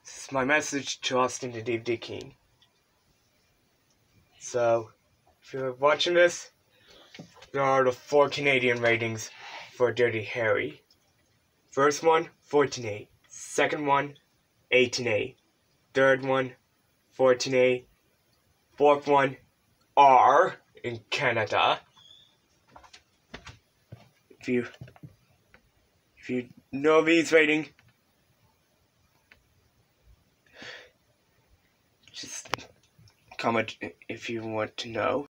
This is my message to Austin and Dave D. King. So, if you're watching this, there are the 4 Canadian ratings for Dirty Harry. First one, 14A. Second one, 18A. Third one, 14A. Fourth one, R in Canada. If you know these ratings, just comment if you want to know.